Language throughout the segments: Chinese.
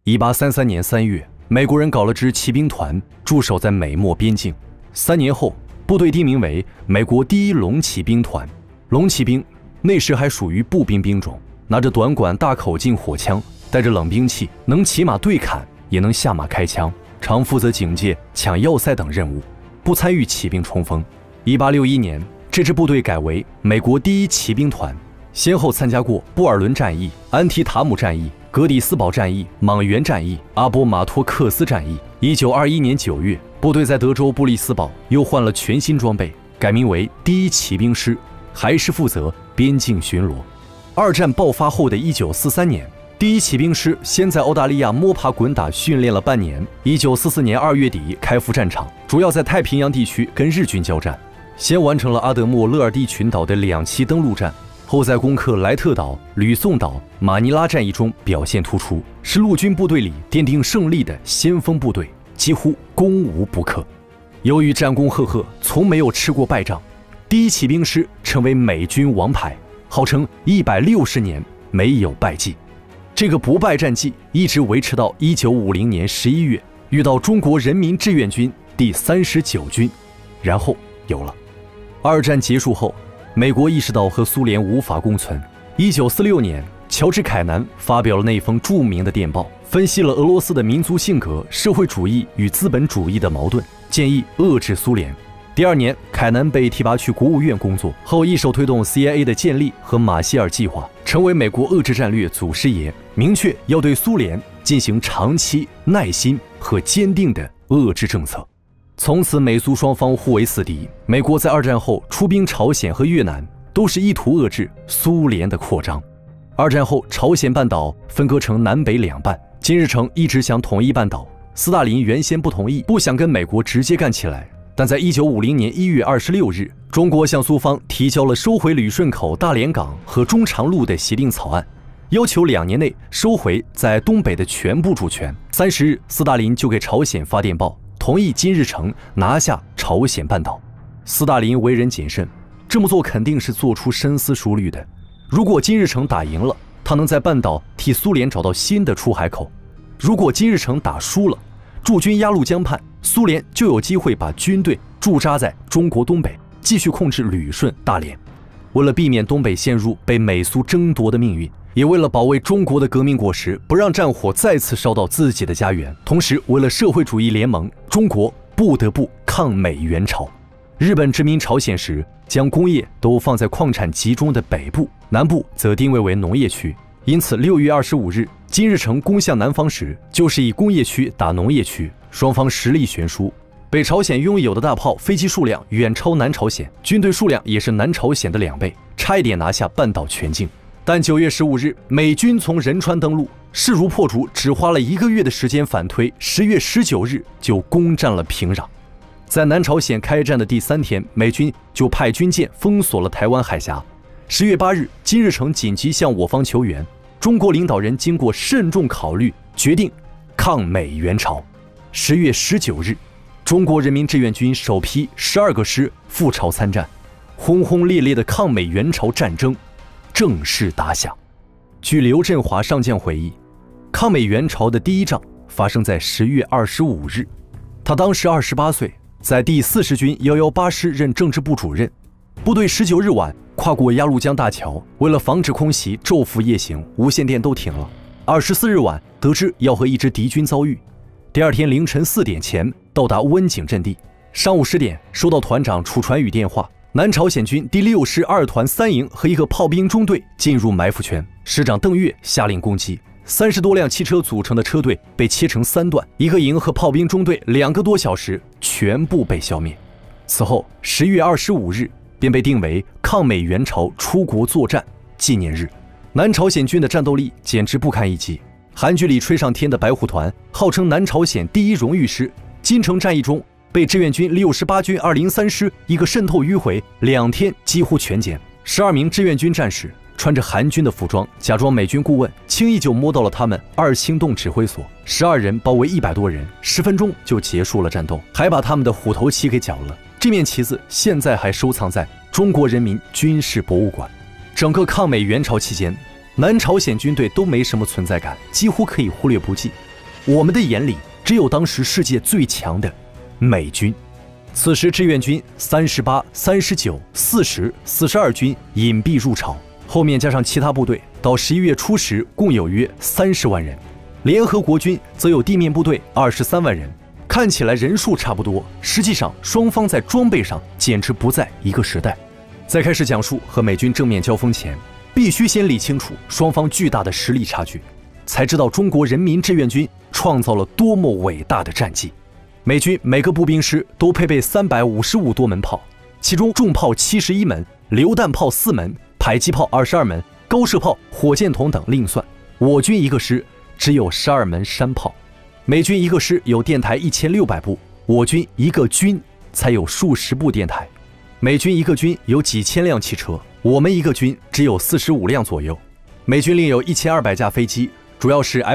1833年3月，美国人搞了支骑兵团，驻守在美墨边境。3年后，部队定名为美国第一龙骑兵团。龙骑兵那时还属于步兵兵种，拿着短管大口径火枪，带着冷兵器，能骑马对砍，也能下马开枪，常负责警戒、抢要塞等任务，不参与骑兵冲锋。1861年，这支部队改为美国第一骑兵团，先后参加过布尔伦战役、安提塔姆战役、格底斯堡战役、莽原战役、阿波马托克斯战役。1921年9月，部队在德州布里斯堡又换了全新装备，改名为第一骑兵师，还是负责边境巡逻。二战爆发后的1943年，第一骑兵师先在澳大利亚摸爬滚打训练了半年，1944年2月底开赴战场，主要在太平洋地区跟日军交战，先完成了阿德莫勒尔蒂群岛的2期登陆战。后在攻克莱特岛、吕宋岛、马尼拉战役中表现突出，是陆军部队里奠定胜利的先锋部队，几乎攻无不克。由于战功赫赫，从没有吃过败仗，第一骑兵师成为美军王牌，号称160年没有败绩。这个不败战绩一直维持到1950年11月，遇到中国人民志愿军第39军，然后有了。二战结束后，美国意识到和苏联无法共存。1946年，乔治·凯南发表了那封著名的电报，分析了俄罗斯的民族性格、社会主义与资本主义的矛盾，建议遏制苏联。第2年，凯南被提拔去国务院工作，后一手推动 CIA 的建立和马歇尔计划，成为美国遏制战略祖师爷，明确要对苏联进行长期、耐心和坚定的遏制政策。从此，美苏双方互为死敌。美国在二战后出兵朝鲜和越南，都是意图遏制苏联的扩张。二战后，朝鲜半岛分割成南北两半，金日成一直想统一半岛，斯大林原先不同意，不想跟美国直接干起来。但在1950年1月26日，中国向苏方提交了收回旅顺口、大连港和中长路的协定草案，要求2年内收回在东北的全部主权。30日，斯大林就给朝鲜发电报，同意金日成拿下朝鲜半岛。斯大林为人谨慎，这么做肯定是做出深思熟虑的。如果金日成打赢了，他能在半岛替苏联找到新的出海口；如果金日成打输了，驻军鸭绿江畔，苏联就有机会把军队驻扎在中国东北，继续控制旅顺、大连。为了避免东北陷入被美苏争夺的命运，也为了保卫中国的革命果实，不让战火再次烧到自己的家园，同时为了社会主义联盟，中国不得不抗美援朝。日本殖民朝鲜时，将工业都放在矿产集中的北部，南部则定位为农业区。因此6月25日，金日成攻向南方时，就是以工业区打农业区，双方实力悬殊。北朝鲜拥有的大炮、飞机数量远超南朝鲜，军队数量也是南朝鲜的2倍，差一点拿下半岛全境。但9月15日，美军从仁川登陆，势如破竹，只花了1个月的时间反推，10月19日就攻占了平壤。在南朝鲜开战的第3天，美军就派军舰封锁了台湾海峡。10月8日，金日成紧急向我方求援，中国领导人经过慎重考虑，决定抗美援朝。10月19日，中国人民志愿军首批12个师赴朝参战，轰轰烈烈的抗美援朝战争正式打响。据刘振华上将回忆，抗美援朝的第一仗发生在10月25日，他当时28岁，在第40军118师任政治部主任。部队19日晚跨过鸭绿江大桥，为了防止空袭，昼伏夜行，无线电都停了。24日晚得知要和一支敌军遭遇，第2天凌晨4点前到达温井阵地。上午10点收到团长楚传宇电话，南朝鲜军第6师2团3营和一个炮兵中队进入埋伏圈，师长邓岳下令攻击。30多辆汽车组成的车队被切成3段，一个营和炮兵中队2个多小时全部被消灭。此后10月25日便被定为抗美援朝出国作战纪念日。南朝鲜军的战斗力简直不堪一击，韩剧里吹上天的白虎团号称南朝鲜第一荣誉师，金城战役中被志愿军68军203师一个渗透迂回，2天几乎全歼。12名志愿军战士穿着韩军的服装，假装美军顾问，轻易就摸到了他们2清洞指挥所。12人包围100多人，10分钟就结束了战斗，还把他们的虎头旗给缴了。这面旗子现在还收藏在中国人民军事博物馆。整个抗美援朝期间，南朝鲜军队都没什么存在感，几乎可以忽略不计。 我们的眼里只有当时世界最强的美军。此时志愿军38、39、40、42军隐蔽入朝，后面加上其他部队，到11月初时共有约30万人。联合国军则有地面部队23万人，看起来人数差不多，实际上双方在装备上简直不在一个时代。在开始讲述和美军正面交锋前，必须先理清楚双方巨大的实力差距，才知道中国人民志愿军创造了多么伟大的战绩。美军每个步兵师都配备355多门炮，其中重炮71门，榴弹炮4门，迫击炮22门，高射炮、火箭筒等另算。我军一个师只有12门山炮。美军一个师有电台1600部，我军一个军才有数十部电台。美军一个军有几千辆汽车，我们一个军只有45辆左右。美军另有1200架飞机，主要是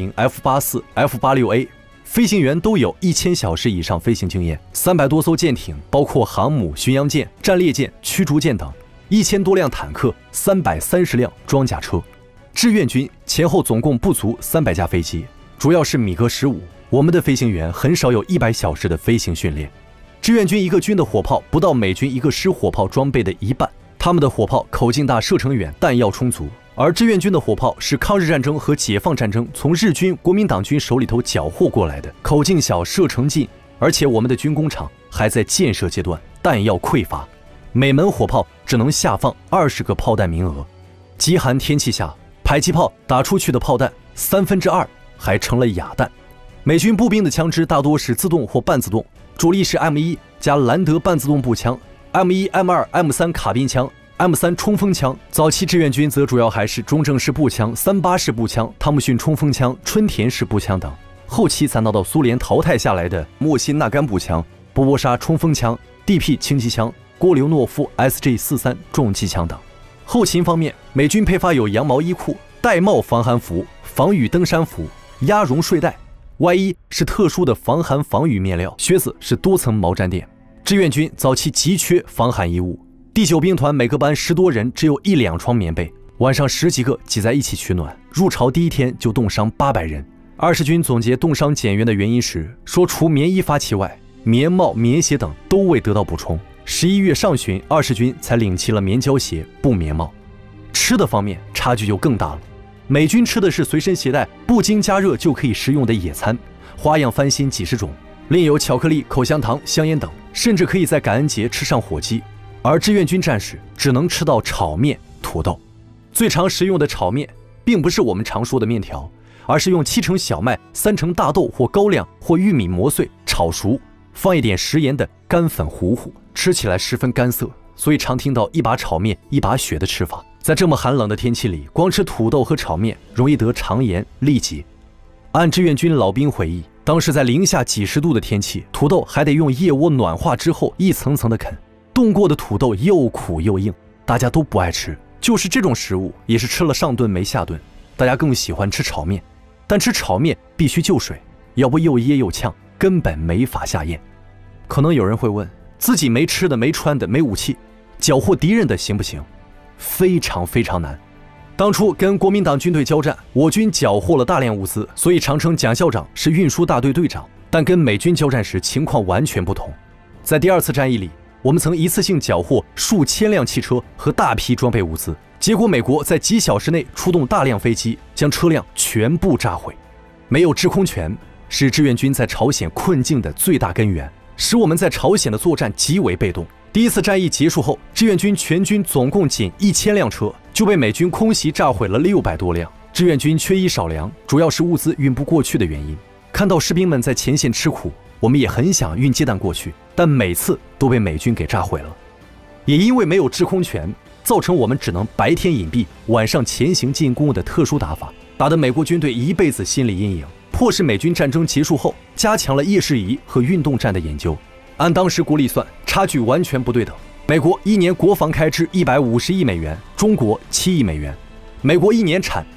F-80、F-84、F-86A， 飞行员都有1000小时以上飞行经验，300多艘舰艇，包括航母、巡洋舰、战列舰、驱逐舰等，1000多辆坦克，330辆装甲车。志愿军前后总共不足300架飞机，主要是米格15，我们的飞行员很少有100小时的飞行训练。志愿军一个军的火炮不到美军一个师火炮装备的一半，他们的火炮口径大、射程远、弹药充足，而志愿军的火炮是抗日战争和解放战争从日军、国民党军手里头缴获过来的，口径小、射程近，而且我们的军工厂还在建设阶段，弹药匮乏，每门火炮只能下放20个炮弹名额。极寒天气下，迫击炮打出去的炮弹2/3还成了哑弹。美军步兵的枪支大多是自动或半自动，主力是 M1 加兰德半自动步枪、M1、M2、M3 卡宾枪、M3 冲锋枪。早期志愿军则主要还是中正式步枪、38式步枪、汤姆逊冲锋枪、春田式步枪等。后期才拿到苏联淘汰下来的莫辛纳甘步枪、波波沙冲锋枪、DP 轻机枪、郭留诺夫 SG43 重机枪等。后勤方面，美军配发有羊毛衣裤、戴帽防寒服、防雨登山服、鸭绒睡袋。外衣是特殊的防寒防雨面料，靴子是多层毛毡垫。志愿军早期急缺防寒衣物，第9兵团每个班10多人，只有1、2床棉被，晚上10几个挤在一起取暖。入朝第一天就冻伤800人。20军总结冻伤减员的原因时，说除棉衣发起外，棉帽、棉鞋等都未得到补充。11月上旬，20军才领齐了棉胶鞋、布棉帽。吃的方面差距就更大了。美军吃的是随身携带、不经加热就可以食用的野餐，花样翻新几十种，另有巧克力、口香糖、香烟等，甚至可以在感恩节吃上火鸡。而志愿军战士只能吃到炒面、土豆。最常食用的炒面，并不是我们常说的面条，而是用7成小麦、3成大豆或高粱或玉米磨碎炒熟，放一点食盐的干粉糊糊，吃起来十分干涩，所以常听到一把炒面一把血的吃法。在这么寒冷的天气里，光吃土豆和炒面容易得肠炎、痢疾。按志愿军老兵回忆，当时在零下几十度的天气，土豆还得用腋窝暖化之后一层层的啃，冻过的土豆又苦又硬，大家都不爱吃。就是这种食物，也是吃了上顿没下顿，大家更喜欢吃炒面。但吃炒面必须就水，要不又噎又呛，根本没法下咽。可能有人会问，自己没吃的、没穿的、没武器，缴获敌人的行不行？非常非常难。当初跟国民党军队交战，我军缴获了大量物资，所以常称蒋校长是运输大队队长。但跟美军交战时情况完全不同。在第2次战役里，我们曾一次性缴获数千辆汽车和大批装备物资，结果美国在几小时内出动大量飞机，将车辆全部炸毁。没有制空权是志愿军在朝鲜困境的最大根源，使我们在朝鲜的作战极为被动。第1次战役结束后，志愿军全军总共仅1000辆车，就被美军空袭炸毁了600多辆。志愿军缺衣少粮，主要是物资运不过去的原因。看到士兵们在前线吃苦，我们也很想运鸡蛋过去，但每次都被美军给炸毁了。也因为没有制空权，造成我们只能白天隐蔽，晚上前行进攻的特殊打法，打得美国军队一辈子心理阴影，迫使美军战争结束后加强了夜视仪和运动战的研究。按当时国力算，差距完全不对等。美国1年国防开支150亿美元，中国7亿美元。美国1年产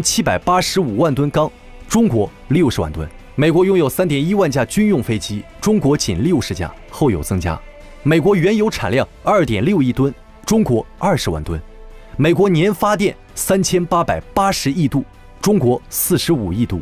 8785万吨钢，中国60万吨。美国拥有3.1万架军用飞机，中国仅60架，后有增加。美国原油产量2.6亿吨，中国20万吨。美国年发电3880亿度，中国45亿度。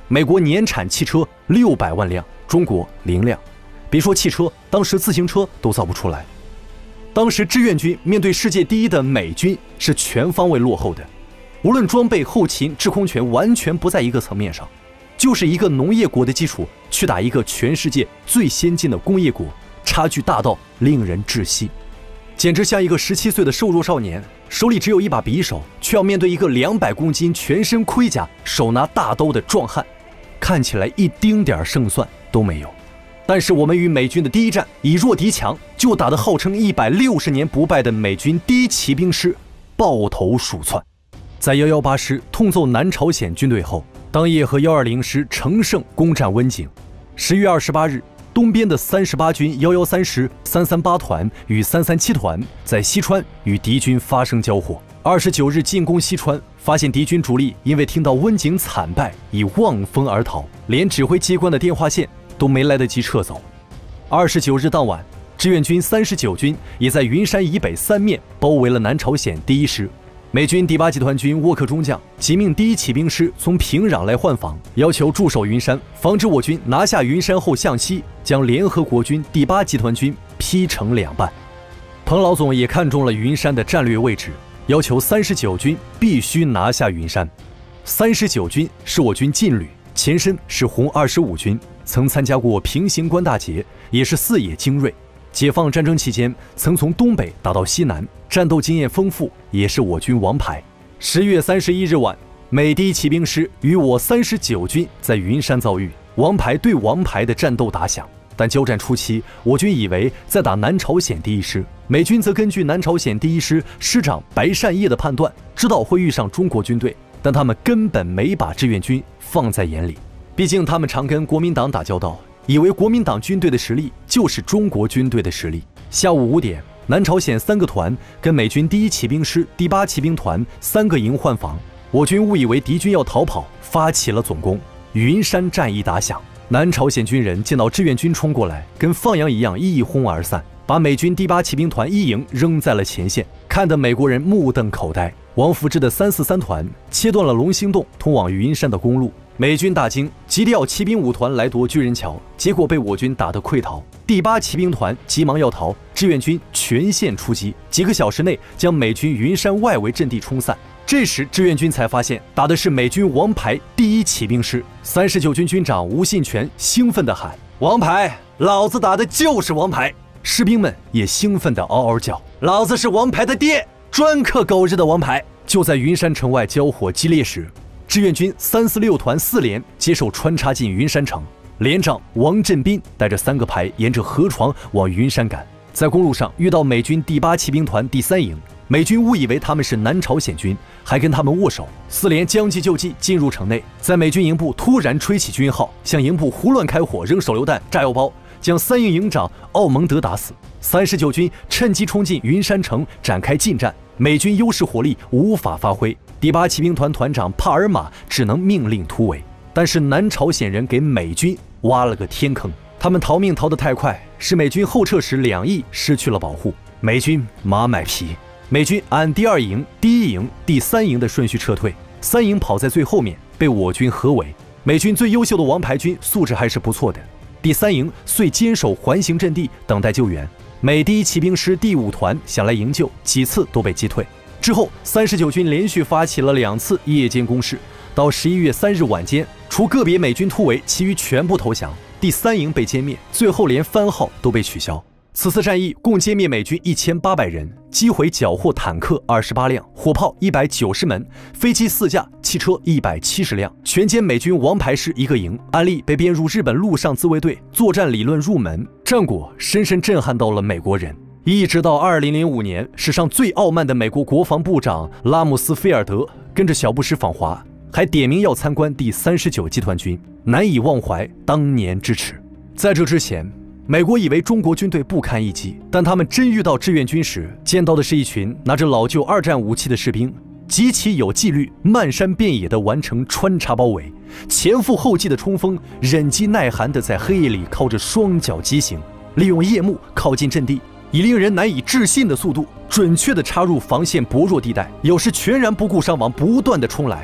美国年产汽车600万辆，中国0辆。别说汽车，当时自行车都造不出来。当时志愿军面对世界第一的美军是全方位落后的，无论装备、后勤、制空权完全不在一个层面上，就是一个农业国的基础去打一个全世界最先进的工业国，差距大到令人窒息，简直像一个17岁的瘦弱少年，手里只有一把匕首，却要面对一个200公斤、全身盔甲、手拿大刀的壮汉，看起来一丁点胜算都没有。但是我们与美军的第一战以弱敌强，就打得号称160年不败的美军第一骑兵师抱头鼠窜。在118师痛揍南朝鲜军队后，当夜和120师乘胜攻占温井。10月28日，东边的38军113师、338团与337团在西川与敌军发生交火。29日进攻西川，发现敌军主力因为听到温井惨败，已望风而逃，连指挥机关的电话线都没来得及撤走。29日当晚，志愿军39军也在云山以北3面包围了南朝鲜第一师。美军第8集团军沃克中将急命第一骑兵师从平壤来换防，要求驻守云山，防止我军拿下云山后向西，将联合国军第8集团军劈成2半。彭老总也看中了云山的战略位置，要求39军必须拿下云山。39军是我军劲旅，前身是红25军，曾参加过平型关大捷，也是四野精锐。解放战争期间，曾从东北打到西南，战斗经验丰富，也是我军王牌。10月31日晚，美第一骑兵师与我39军在云山遭遇，王牌对王牌的战斗打响。但交战初期，我军以为在打南朝鲜第一师，美军则根据南朝鲜第一师师长白善烨的判断，知道会遇上中国军队，但他们根本没把志愿军放在眼里。毕竟他们常跟国民党打交道，以为国民党军队的实力就是中国军队的实力。下午5点，南朝鲜3个团跟美军第一骑兵师、第8骑兵团3个营换防，我军误以为敌军要逃跑，发起了总攻。云山战役打响，南朝鲜军人见到志愿军冲过来，跟放羊一样一哄而散，把美军第8骑兵团1营扔在了前线，看得美国人目瞪口呆。王福之的343团切断了龙兴洞通往云山的公路，美军大惊，急调骑兵5团来夺巨人桥，结果被我军打得溃逃。第8骑兵团急忙要逃，志愿军全线出击，几个小时内将美军云山外围阵地冲散。这时志愿军才发现打的是美军王牌第一骑兵师。39军军长吴信全兴奋地喊：“王牌，老子打的就是王牌！”士兵们也兴奋地嗷嗷叫：“老子是王牌的爹，专克狗日的王牌！”就在云山城外交火激烈时，志愿军346团4连接受穿插进云山城，连长王振斌带着3个排沿着河床往云山赶，在公路上遇到美军第8骑兵团第3营，美军误以为他们是南朝鲜军，还跟他们握手。4连将计就计进入城内，在美军营部突然吹起军号，向营部胡乱开火，扔手榴弹、炸药包，将3营营长奥蒙德打死。39军趁机冲进云山城展开近战，美军优势火力无法发挥，第8骑兵团团长帕尔马只能命令突围。但是南朝鲜人给美军挖了个天坑，他们逃命逃得太快，使美军后撤时2翼失去了保护，美军马买皮。美军按第2营、第1营、第3营的顺序撤退，3营跑在最后面，被我军合围。美军最优秀的王牌军素质还是不错的，第3营遂坚守环形阵地等待救援。美第一骑兵师第5团想来营救，几次都被击退。之后39军连续发起了2次夜间攻势，到11月3日晚间，除个别美军突围，其余全部投降。第3营被歼灭，最后连番号都被取消。此次战役共歼灭美军1800人，击毁缴获坦克28辆，火炮190门，飞机4架，汽车170辆，全歼美军王牌师1个营。案例被编入日本陆上自卫队作战理论入门，战果深深震撼到了美国人。一直到2005年，史上最傲慢的美国国防部长拉姆斯菲尔德跟着小布什访华，还点名要参观第39集团军，难以忘怀当年之耻。在这之前，美国以为中国军队不堪一击，但他们真遇到志愿军时，见到的是一群拿着老旧2战武器的士兵，极其有纪律，漫山遍野地完成穿插包围，前赴后继的冲锋，忍饥耐寒地在黑夜里靠着双脚疾行，利用夜幕靠近阵地，以令人难以置信的速度，准确地插入防线薄弱地带，有时全然不顾伤亡，不断地冲来。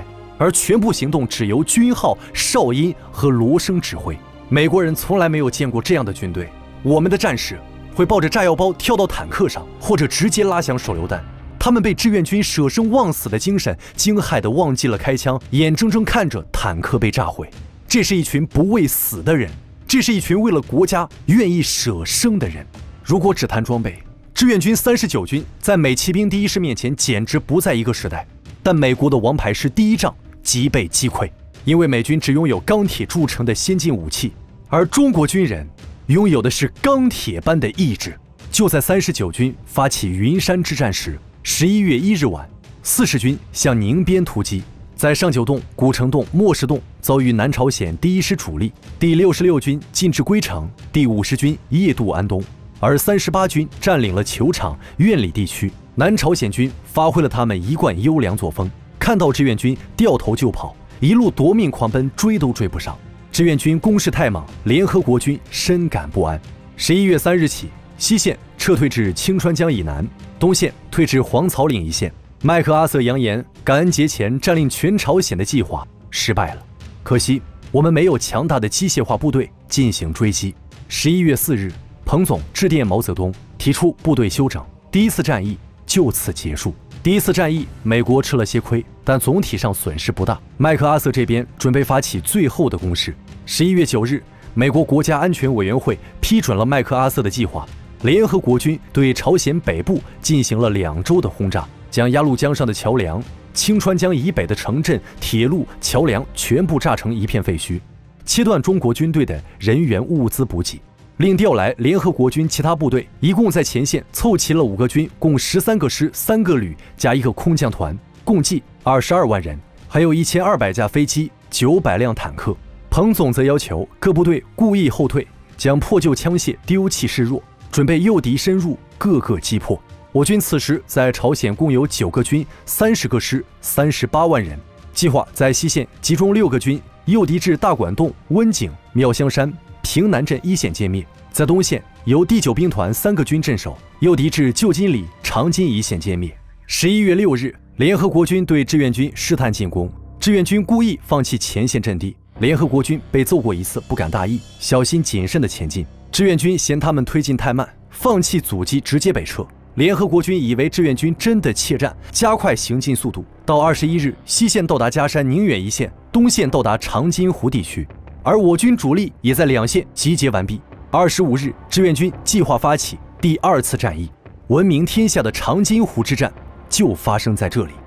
而全部行动只由军号、哨音和锣声指挥。美国人从来没有见过这样的军队。我们的战士会抱着炸药包跳到坦克上，或者直接拉响手榴弹。他们被志愿军舍生忘死的精神惊骇得忘记了开枪，眼睁睁看着坦克被炸毁。这是一群不畏死的人，这是一群为了国家愿意舍生的人。如果只谈装备，志愿军39军在美骑兵第一师面前简直不在一个时代。但美国的王牌师第一仗即被击溃，因为美军只拥有钢铁铸成的先进武器，而中国军人拥有的是钢铁般的意志。就在39军发起云山之战时，11月1日晚，40军向宁边突击，在上九洞、古城洞、莫石洞遭遇南朝鲜第一师主力。第66军进至归城，第50军夜渡安东，而38军占领了球场、院里地区。南朝鲜军发挥了他们一贯优良作风，看到志愿军掉头就跑，一路夺命狂奔，追都追不上。志愿军攻势太猛，联合国军深感不安。11月3日起，西线撤退至清川江以南，东线退至黄草岭一线。麦克阿瑟扬言，感恩节前占领全朝鲜的计划失败了。可惜我们没有强大的机械化部队进行追击。11月4日，彭总致电毛泽东，提出部队休整。第一次战役就此结束。第一次战役，美国吃了些亏，但总体上损失不大。麦克阿瑟这边准备发起最后的攻势。11月9日，美国国家安全委员会批准了麦克阿瑟的计划，联合国军对朝鲜北部进行了2周的轰炸，将鸭绿江上的桥梁、清川江以北的城镇、铁路、桥梁全部炸成一片废墟，切断中国军队的人员物资补给。另调来联合国军其他部队，一共在前线凑齐了5个军，共13个师、3个旅加1个空降团，共计22万人，还有1200架飞机、900辆坦克。彭总则要求各部队故意后退，将破旧枪械丢弃示弱，准备诱敌深入，各个击破。我军此时在朝鲜共有9个军、30个师、38万人，计划在西线集中6个军，诱敌至大管洞、温井、妙香山、平南镇一线歼灭，在东线由第9兵团3个军镇守，诱敌至旧金里、长津一线歼灭。11月6日，联合国军对志愿军试探进攻，志愿军故意放弃前线阵地，联合国军被揍过一次，不敢大意，小心谨慎地前进。志愿军嫌他们推进太慢，放弃阻击，直接北撤。联合国军以为志愿军真的怯战，加快行进速度。到21日，西线到达嘉山、宁远一线，东线到达长津湖地区。而我军主力也在2线集结完毕。25日，志愿军计划发起第2次战役，闻名天下的长津湖之战就发生在这里。